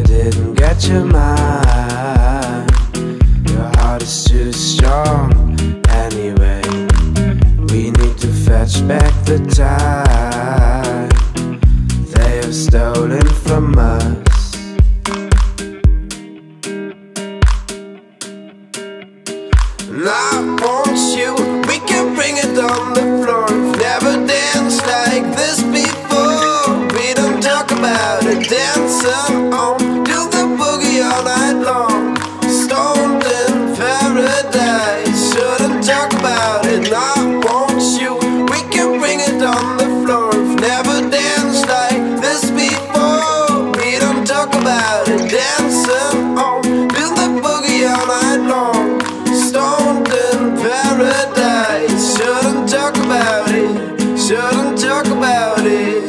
didn't get your mind. Your heart is too strong anyway. We need to fetch back the time they have stolen from us. And I want you, we can bring it on the floor. We've never danced like this before. We don't talk about it, dancing on, do the boogie all night long. Stoned in paradise, shouldn't talk about it. And I want you, we can bring it on the floor. We've never danced like this before. We don't talk about it, dancing on, do the boogie all night long. Stoned in paradise, shouldn't talk about it, shouldn't talk about it.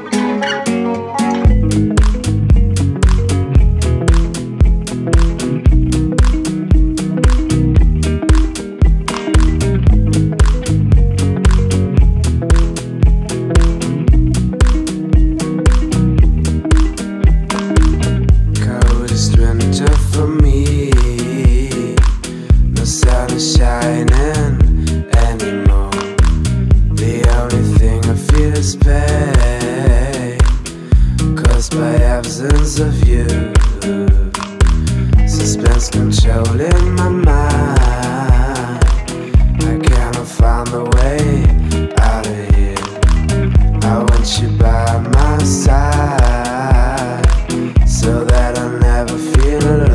Coldest winter for me, no sun is shining anymore. The only thing I feel is pain, caused by absence of you. Suspense controlling my mind. I cannot find a way out of here. I want you by my side, so that I never feel alone.